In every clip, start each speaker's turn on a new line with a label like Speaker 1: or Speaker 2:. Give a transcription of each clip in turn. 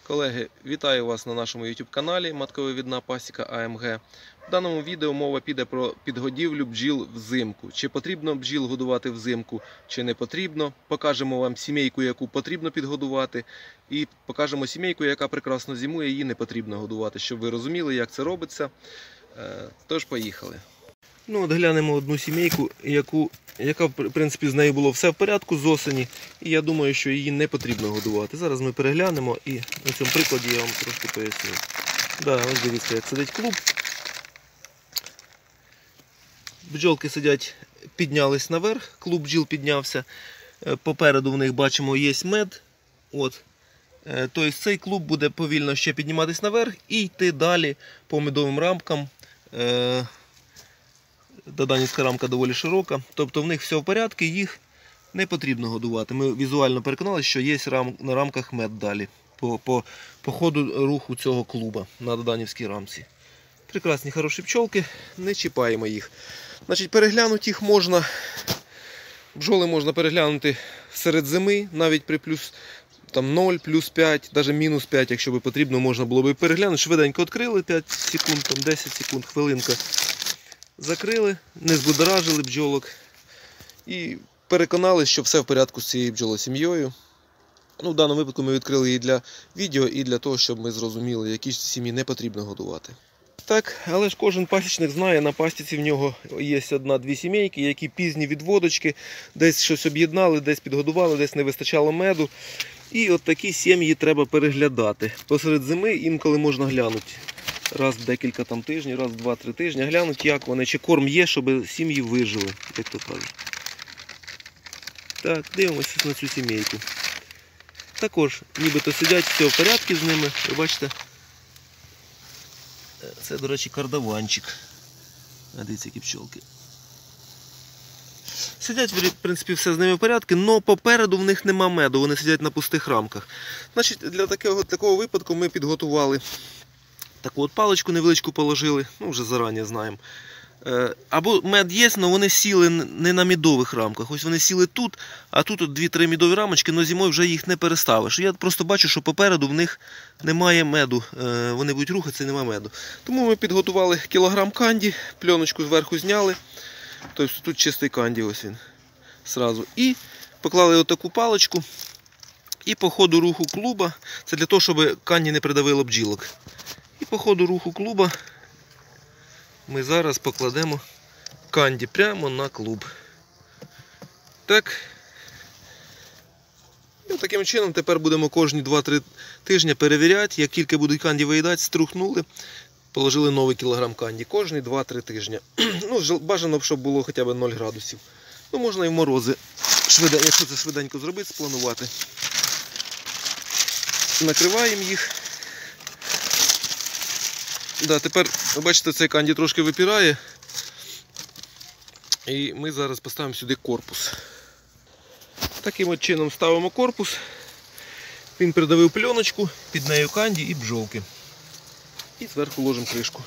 Speaker 1: Колеги, вітаю вас на нашому YouTube каналі Маткововідна пасіка АМГ. В даному відео мова піде про підгодівлю бджіл взимку. Чи потрібно бджіл годувати взимку, чи не потрібно. Покажемо вам сімейку, яку потрібно підгодувати. І покажемо сімейку, яка прекрасно зимує, її не потрібно годувати, щоб ви розуміли, як це робиться. Тож, поїхали. Ну от глянемо одну сімейку, яка в принципі з нею було все в порядку з осені. І я думаю, що її не потрібно годувати. Зараз ми переглянемо і на цьому прикладі я вам трошки поясню. Да, ось дивіться, як сидить клуб. Бджолки сидять, піднялись наверх, клуб бджіл піднявся. Попереду в них бачимо є мед. От. Тобто цей клуб буде повільно ще підніматись наверх і йти далі по медовим рамкам. Доданівська рамка доволі широка, тобто в них все в порядку, їх не потрібно годувати. Ми візуально переконалися, що є на рамках мед далі, по ходу руху цього клуба на доданівській рамці. Прекрасні, хороші пчолки, не чіпаємо їх. Значить, переглянути їх можна, бджоли можна переглянути серед зими, навіть при плюс 0, плюс 5, навіть мінус 5, якщо би потрібно, можна було б переглянути. Швиденько відкрили, 5 секунд, 10 секунд, хвилинка. Закрили, не збудоражили бджолок і переконалися, що все в порядку з цією бджолосім'єю. Ну, в даному випадку ми відкрили її для відео і для того, щоб ми зрозуміли, які сім'ї не потрібно годувати. Так, але ж кожен пасічник знає, на пастіці в нього є одна-дві сімейки, які пізні відводочки, десь щось об'єднали, десь підгодували, десь не вистачало меду. І от такі сім'ї треба переглядати. Посеред зими інколи можна глянути. Раз в декілька там тижнів, раз в 2-3 тижні, глянуть, як вони, чи корм є, щоб сім'ї вижили, як то кажуть. Так, дивимося на цю сімейку. Також, нібито сидять, все в порядку з ними, ви бачите. Це, до речі, кардаванчик. Дивіться, які пчолки. Сидять, в принципі, все з ними в порядку, але попереду в них нема меду, вони сидять на пустих рамках. Значить, для такого випадку ми підготували таку от паличку невеличку положили, ну вже зарані знаємо. Або мед є, але вони сіли не на мідових рамках. Ось вони сіли тут, а тут 2-3 мідові рамочки, але зимою вже їх не переставиш. Я просто бачу, що попереду в них немає меду. Вони будуть рухатися і немає меду. Тому ми підготували кілограм канді, пленочку зверху зняли. Тобто тут чистий канді, ось він. Сразу. І поклали отаку паличку. І по ходу руху клуба, це для того, щоб канді не придавило бджілок. І по ходу руху клуба ми зараз покладемо канді прямо на клуб. Так. І таким чином тепер будемо кожні 2-3 тижні перевіряти. Як тільки будуть канді виїдати, струхнули, положили новий кілограм канді. Кожні 2-3 тижні. Ну, бажано, щоб було хоча б 0 градусів. Ну, можна і в морози, якщо це швиденько зробити, спланувати. Накриваємо їх. Да, тепер, ви бачите, цей канді трошки випирає. І ми зараз поставимо сюди корпус. Таким от чином ставимо корпус. Він придавив пленочку, під нею канді і бджолки. І зверху ложимо кришку.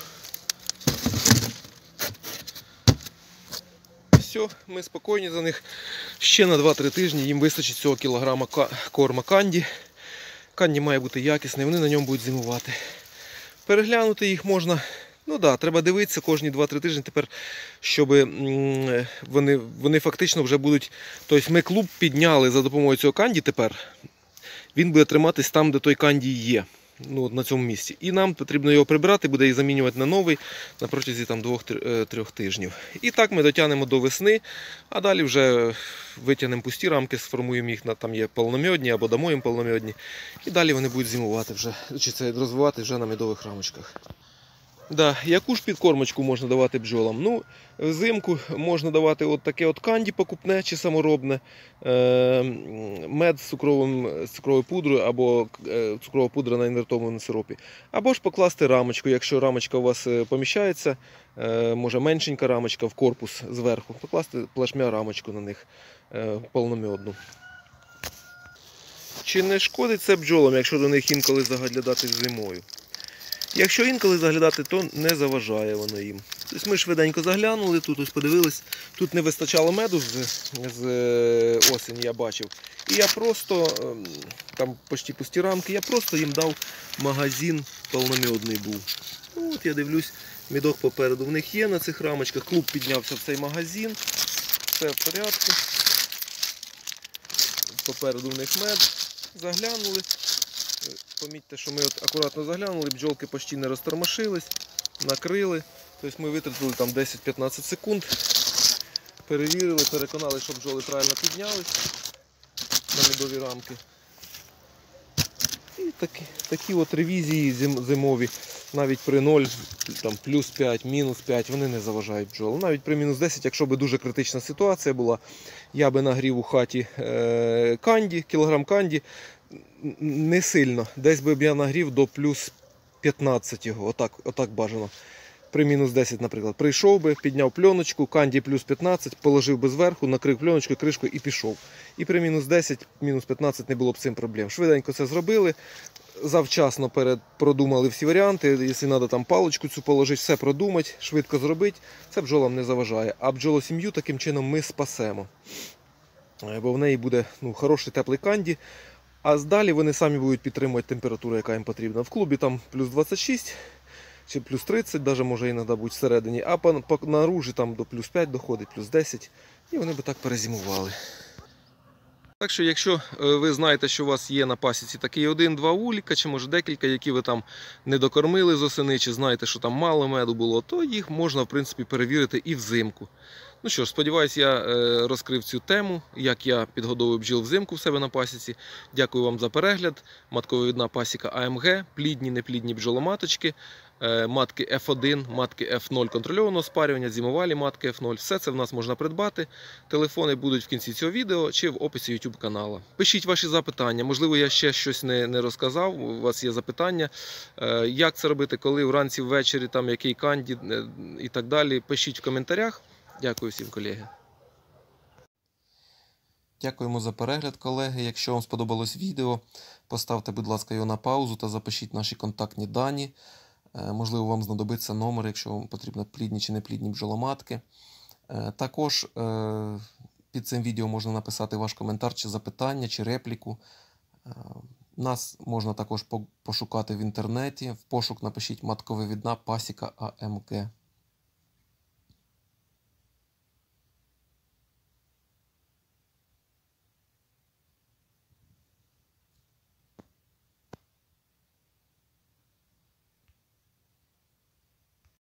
Speaker 1: Все, ми спокійні за них. Ще на 2-3 тижні їм вистачить цього кілограма корма канді. Канді має бути якісний, вони на ньому будуть зимувати. Переглянути їх можна, ну да, треба дивитися кожні 2-3 тижні тепер, щоб вони фактично вже будуть, тобто ми клуб підняли за допомогою цього канді тепер, він буде триматись там, де той канді є, ну, на цьому місці. І нам потрібно його прибирати, буде їх замінювати на новий на протязі 2-3 тижнів. І так ми дотягнемо до весни, а далі вже витягнемо пусті рамки, сформуємо їх, там є повномьодні або дамо їм повномьодні. І далі вони будуть зимувати вже, чи це розвивати вже на медових рамочках. Да, яку ж підкормочку можна давати бджолам? Ну, взимку можна давати от таке от канді покупне чи саморобне, мед з цукровою пудрою або цукрова пудра на інвертованому сиропі. Або ж покласти рамочку, якщо рамочка у вас поміщається, може меншенька рамочка в корпус зверху, покласти плашмя рамочку на них повномьодну. Чи не шкодить це бджолам, якщо до них інколи заглядати зимою? Якщо інколи заглядати, то не заважає воно їм. Тобто ми швиденько заглянули, тут ось подивились, тут не вистачало меду з осені, я бачив. І я просто, там почти пусті рамки, я просто їм дав магазин повномедний був. Ну, от я дивлюсь, медок попереду в них є на цих рамочках, клуб піднявся в цей магазин, все в порядку. Попереду в них мед, заглянули. Помітьте, що ми от акуратно заглянули, бджолки почти не розтормошились, накрили. Тобто ми витратили там 10-15 секунд, перевірили, переконали, що бджоли правильно піднялись на медові рамки. І такі от ревізії зимові, навіть при 0, там, плюс 5, мінус 5, вони не заважають бджолам. Навіть при мінус 10, якщо б дуже критична ситуація була, я би нагрів у хаті канді, кілограм канді, не сильно. Десь би я нагрів до плюс 15 його, отак бажано. При мінус 10, наприклад, прийшов би, підняв пленочку, канді плюс 15, положив би зверху, накрив пленочкою, кришкою і пішов. І при мінус 10, мінус 15 не було б цим проблем. Швиденько це зробили, завчасно продумали всі варіанти, якщо треба там паличку цю положити, все продумати, швидко зробити, це бджолам не заважає. А бджолосім'ю таким чином ми спасемо. Бо в неї буде хороший теплий канді, а далі вони самі будуть підтримувати температуру, яка їм потрібна. В клубі там плюс 26, чи плюс 30, навіть може іноді бути всередині, а наружі там до плюс 5 доходить, плюс 10, і вони би так перезимували. Так що, якщо ви знаєте, що у вас є на пасіці такий 1-2 вулика, чи може декілька, які ви там не докормили з осени, чи знаєте, що там мало меду було, то їх можна, в принципі, перевірити і взимку. Ну що ж, сподіваюсь, я розкрив цю тему, як я підгодовую бджіл взимку в себе на пасіці. Дякую вам за перегляд. Матковидна пасіка АМГ, плідні, неплідні бджоломаточки, матки F1, матки F0 контрольованого спарювання, зимовалі матки F0. Все це в нас можна придбати. Телефони будуть в кінці цього відео чи в описі YouTube каналу. Пишіть ваші запитання. Можливо, я ще щось не розказав, у вас є запитання. Як це робити, коли вранці, ввечері, там який канді і так далі. Пишіть в коментарях. Дякую всім, колеги. Дякуємо за перегляд, колеги. Якщо вам сподобалось відео, поставте, будь ласка, його на паузу та запишіть наші контактні дані. Можливо, вам знадобиться номер, якщо вам потрібно плідні чи неплідні бджоломатки. Також під цим відео можна написати ваш коментар, чи запитання, чи репліку. Нас можна також пошукати в інтернеті. В пошук напишіть матковидна пасіка АМГ.